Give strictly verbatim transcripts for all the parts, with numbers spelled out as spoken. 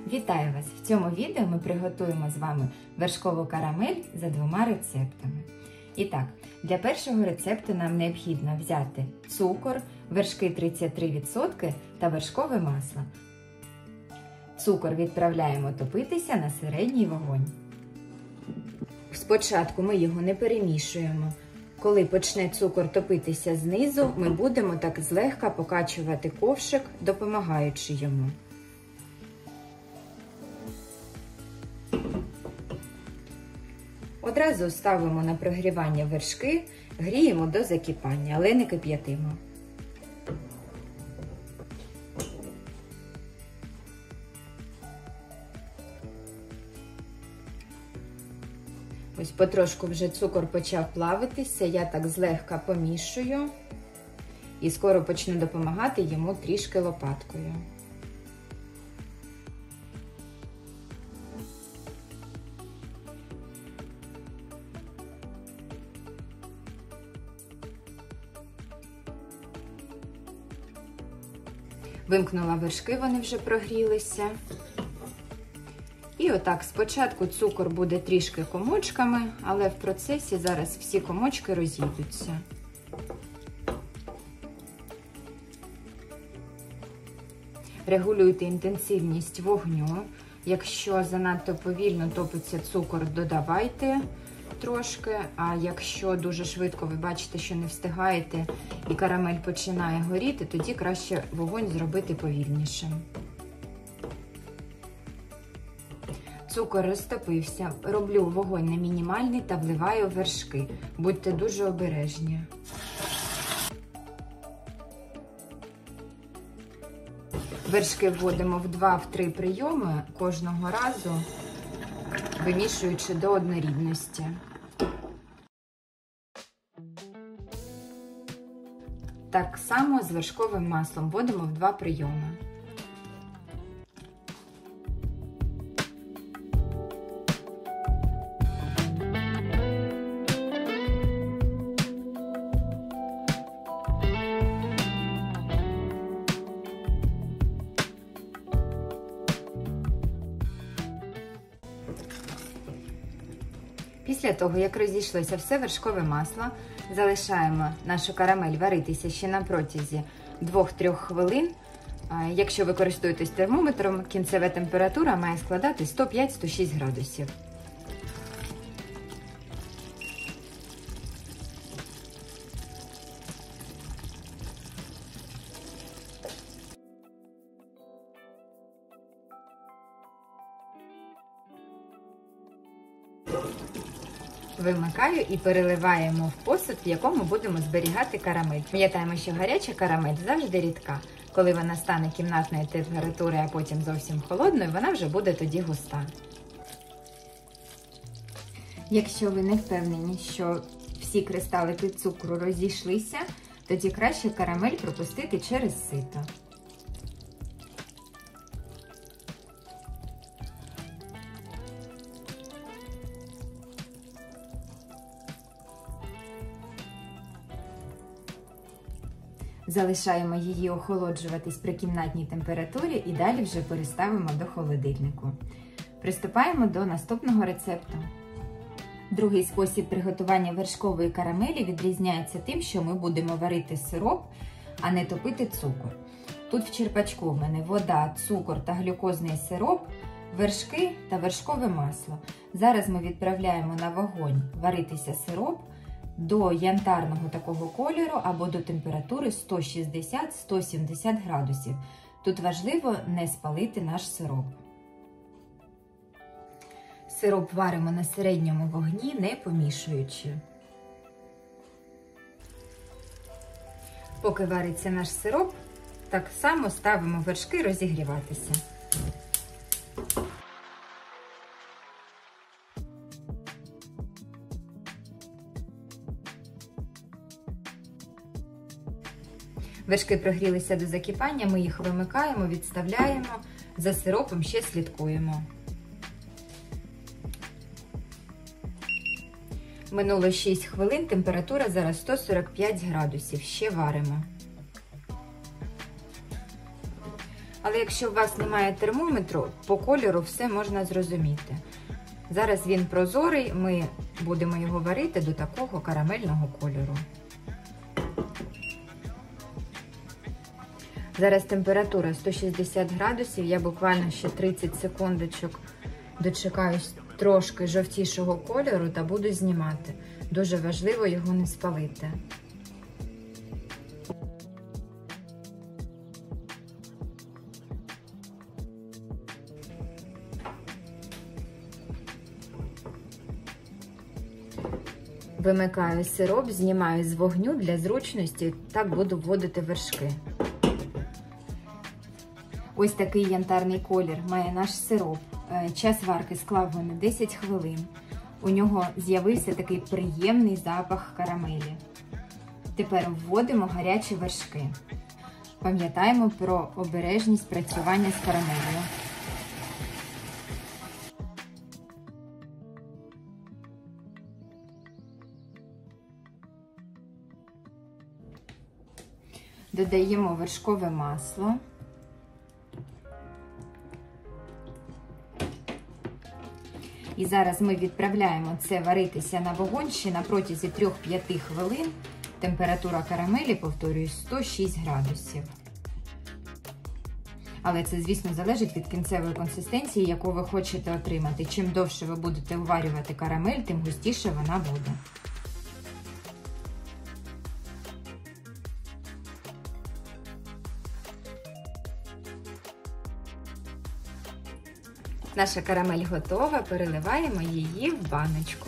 Вітаю вас! В цьому відео ми приготуємо з вами вершкову карамель за двома рецептами. І так, для першого рецепту нам необхідно взяти цукор, вершки тридцять три відсотки та вершкове масло. Цукор відправляємо топитися на середній вогонь. Спочатку ми його не перемішуємо. Коли почне цукор топитися знизу, ми будемо так злегка покачувати ковшик, допомагаючи йому. Одразу ставимо на прогрівання вершки, гріємо до закипання, але не кип'ятимо. Ось потрошку вже цукор почав плавитися, я так злегка помішую і скоро почну допомагати йому трішки лопаткою. Вимкнула вершки, вони вже прогрілися. І отак, спочатку цукор буде трішки комочками, але в процесі зараз всі комочки розійдуться. Регулюйте інтенсивність вогню. Якщо занадто повільно топиться цукор, додавайте трошки, а якщо дуже швидко ви бачите, що не встигаєте і карамель починає горіти, тоді краще вогонь зробити повільнішим. Цукор розтопився, роблю вогонь на мінімальний та вливаю вершки. Будьте дуже обережні. Вершки вводимо в два-три прийоми кожного разу, вимішуючи до однорідності. Так само з вершковим маслом вводимо в два прийоми. Після того, як розійшлося все вершкове масло, залишаємо нашу карамель варитися ще на протязі двох-трьох хвилин. Якщо ви користуєтесь термометром, кінцева температура має складати сто п'ять - сто шість градусів. Вимикаю і переливаємо в посуд, в якому будемо зберігати карамель. Пам'ятаємо, що гаряча карамель завжди рідка. Коли вона стане кімнатної температури, а потім зовсім холодною, вона вже буде тоді густа. Якщо ви не впевнені, що всі кристалики цукру розійшлися, тоді краще карамель пропустити через сито. Залишаємо її охолоджуватись при кімнатній температурі і далі вже переставимо до холодильнику. Приступаємо до наступного рецепту. Другий спосіб приготування вершкової карамелі відрізняється тим, що ми будемо варити сироп, а не топити цукор. Тут в черпачку в мене вода, цукор та глюкозний сироп, вершки та вершкове масло. Зараз ми відправляємо на вогонь варитися сироп до янтарного такого кольору або до температури сто шістдесят - сто сімдесят градусів. Тут важливо не спалити наш сироп. Сироп варимо на середньому вогні, не помішуючи. Поки вариться наш сироп, так само ставимо вершки розігріватися. Вершки прогрілися до закипання, ми їх вимикаємо, відставляємо, за сиропом ще слідкуємо. Минуло шість хвилин, температура зараз сто сорок п'ять градусів, ще варимо. Але Але якщо у вас немає термометру, по кольору все можна зрозуміти. Зараз він прозорий, ми будемо його варити до такого карамельного кольору. Зараз температура сто шістдесят градусів, я буквально ще тридцять секундочок дочекаюсь трошки жовтішого кольору та буду знімати. Дуже важливо його не спалити. Вимикаю сироп, знімаю з вогню для зручності, так буду вводити вершки. Ось такий янтарний колір має наш сироп. Час варки склав на десять хвилин. У нього з'явився такий приємний запах карамелі. Тепер вводимо гарячі вершки. Пам'ятаємо про обережність працювання з карамелью. Додаємо вершкове масло. І зараз ми відправляємо це варитися на вогонь ще на протязі трьох-п'яти хвилин. Температура карамелі, повторюю, сто шість градусів. Але це, звісно, залежить від кінцевої консистенції, яку ви хочете отримати. Чим довше ви будете уварювати карамель, тим густіше вона буде. Наша карамель готова, переливаємо її в баночку.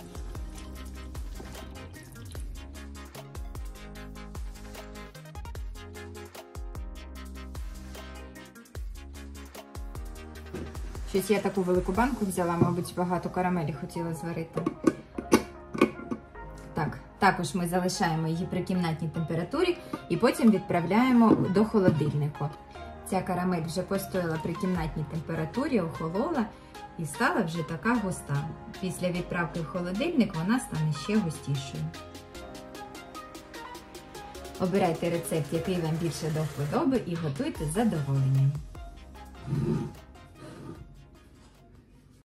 Щось я таку велику банку взяла, мабуть, багато карамелі хотіла зварити. Так, також ми залишаємо її при кімнатній температурі і потім відправляємо до холодильника. Ця карамель вже постояла при кімнатній температурі, охолола і стала вже така густа. Після відправки в холодильник вона стане ще густішою. Обирайте рецепт, який вам більше до вподоби, і готуйте з задоволенням.